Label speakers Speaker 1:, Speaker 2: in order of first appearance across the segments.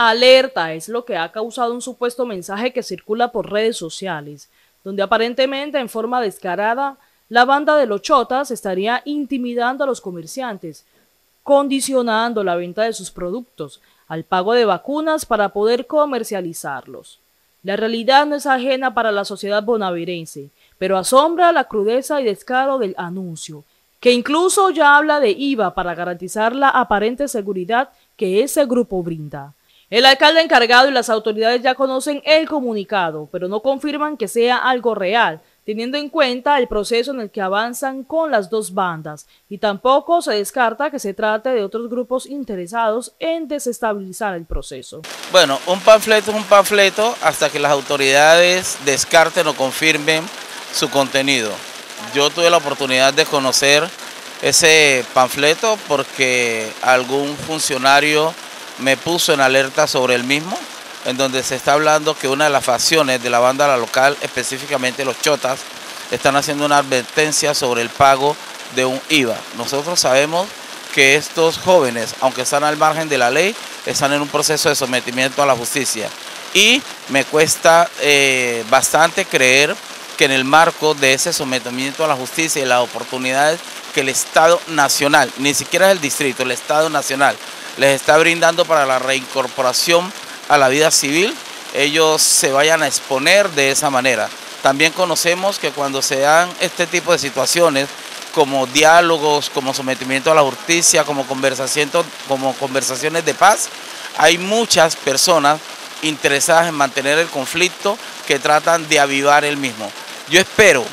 Speaker 1: Alerta es lo que ha causado un supuesto mensaje que circula por redes sociales, donde aparentemente en forma descarada la banda de los chotas estaría intimidando a los comerciantes, condicionando la venta de sus productos al pago de vacunas para poder comercializarlos. La realidad no es ajena para la sociedad bonaerense, pero asombra la crudeza y descaro del anuncio, que incluso ya habla de IVA para garantizar la aparente seguridad que ese grupo brinda. El alcalde encargado y las autoridades ya conocen el comunicado, pero no confirman que sea algo real, teniendo en cuenta el proceso en el que avanzan con las dos bandas, y tampoco se descarta que se trate de otros grupos interesados en desestabilizar el proceso.
Speaker 2: Bueno, un panfleto es un panfleto hasta que las autoridades descarten o confirmen su contenido. Yo tuve la oportunidad de conocer ese panfleto porque algún funcionario me puso en alerta sobre el mismo, en donde se está hablando que una de las facciones de la banda La Local, específicamente los chotas, están haciendo una advertencia sobre el pago de un IVA. Nosotros sabemos que estos jóvenes, aunque están al margen de la ley, están en un proceso de sometimiento a la justicia. Y me cuesta bastante creer que en el marco de ese sometimiento a la justicia y las oportunidades que el Estado Nacional, ni siquiera es el distrito, el Estado Nacional, les está brindando para la reincorporación a la vida civil, ellos se vayan a exponer de esa manera. También conocemos que cuando se dan este tipo de situaciones, como diálogos, como sometimiento a la justicia, como conversaciones de paz, hay muchas personas interesadas en mantener el conflicto que tratan de avivar el mismo. Yo espero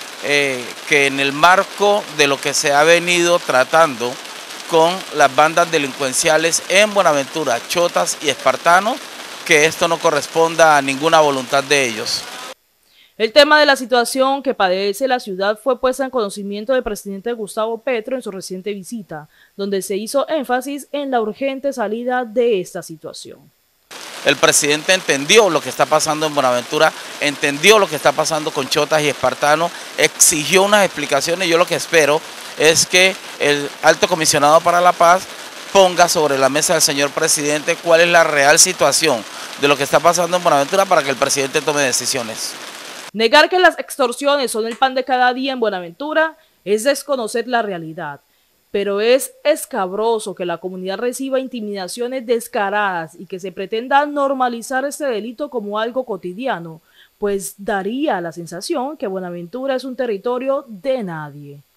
Speaker 2: que en el marco de lo que se ha venido tratando con las bandas delincuenciales en Buenaventura, chotas y espartanos, que esto no corresponda a ninguna voluntad de ellos.
Speaker 1: El tema de la situación que padece la ciudad fue puesta en conocimiento del presidente Gustavo Petro en su reciente visita, donde se hizo énfasis en la urgente salida de esta situación.
Speaker 2: El presidente entendió lo que está pasando en Buenaventura, entendió lo que está pasando con chotas y espartanos, exigió unas explicaciones. Yo lo que espero es que el alto comisionado para la paz ponga sobre la mesa del señor presidente cuál es la real situación de lo que está pasando en Buenaventura para que el presidente tome decisiones.
Speaker 1: Negar que las extorsiones son el pan de cada día en Buenaventura es desconocer la realidad, pero es escabroso que la comunidad reciba intimidaciones descaradas y que se pretenda normalizar este delito como algo cotidiano, pues daría la sensación que Buenaventura es un territorio de nadie.